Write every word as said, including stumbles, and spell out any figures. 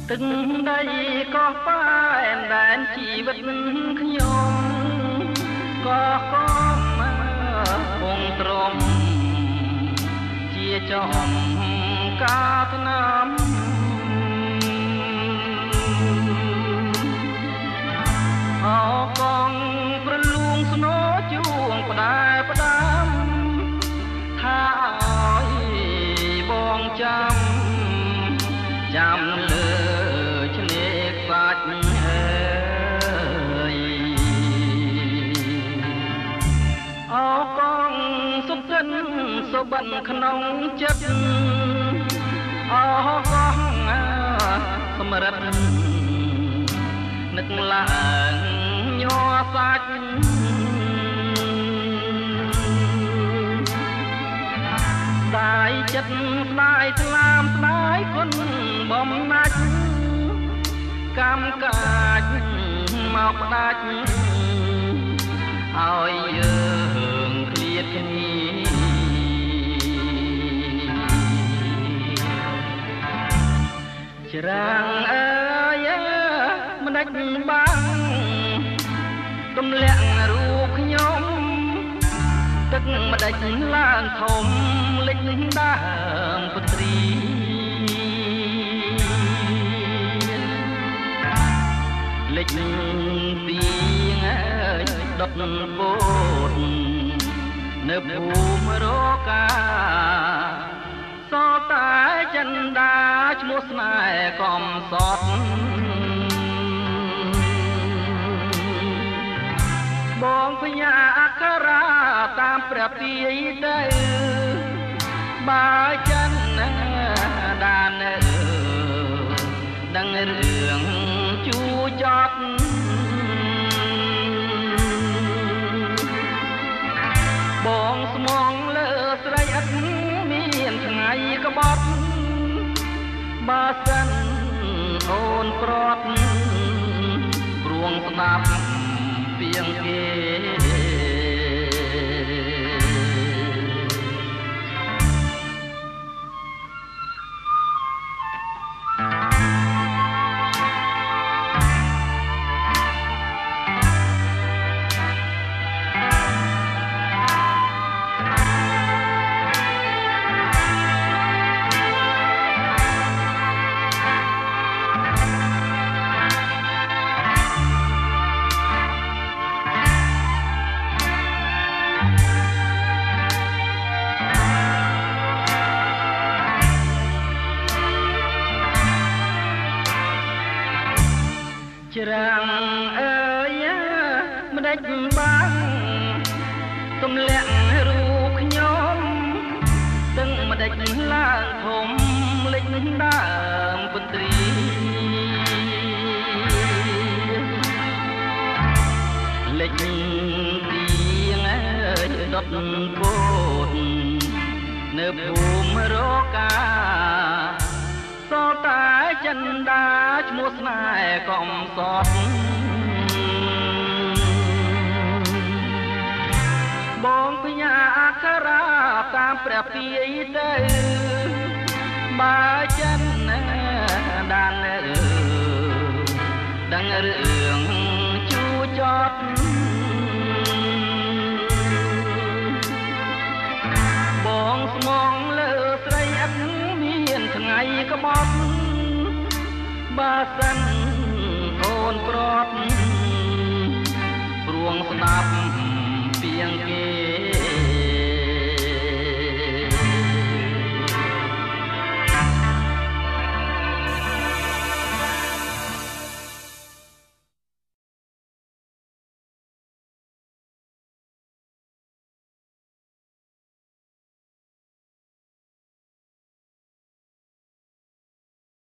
ទឹកដីក៏ប៉ែនដែនជីវិតខ្ញុំក៏កមពងទ្រាំជាចំការថ្នាំអកងប្រលួងស្នោជួងផ្ដែផ្ដាំថាឲ្យបងចាំចាំលើឆ្នេរខ្សាច់អើយអកងសុខិនសុបិនក្នុងចិត្តអកងសម្រិតនឹកឡើងញ័រសាច់ស្ដាយចិត្តស្ដាយថ្លាមស្ដាយគុណបំណាច់កម្មកាចមកផ្ដាច់ឲ្យយើងឃ្លាតគ្នាច្រាំងអើយមិនដាច់បាំងទម្លាក់រូបខ្ញុំទឹកម្ដេចឡើងធំលិចដើមពុទ្រីលិចពីងអើយដុតបូតនៅភូមិរកាសតែចិនដាឈ្មោះស្នេហ៍កំសត់បងផ្ញើអក្ខរាតាមព្រះពាយទៅបើចិនដាននៅដឹងរឿងជួចត់បងស្មងលើស្រីឥតមានថ្ងៃក្បត់បើសិនអូនប្រត់ព្រួងស្ដាប់ពីងគេច្រាំងអើយមិនដាច់បាំងទម្លាក់រូបខ្ញុំទាំងមិនដាច់ឡើងធំលិចដើមពុទ្រីលិចពីងអើយដុតបូតនៅភូមិរកាសតែចិនដាឈ្មោះស្នេហ៍កំសត់បងផ្ញើអក្ខរាតាមព្រះពាយទៅបើចិនដាននៅដឹងរឿងជួចត់បងស្មងលើស្រីឥតមានថ្ងៃក្បត់បើសិនអូនប្រត់ព្រួងស្ដាប់ពីងគេ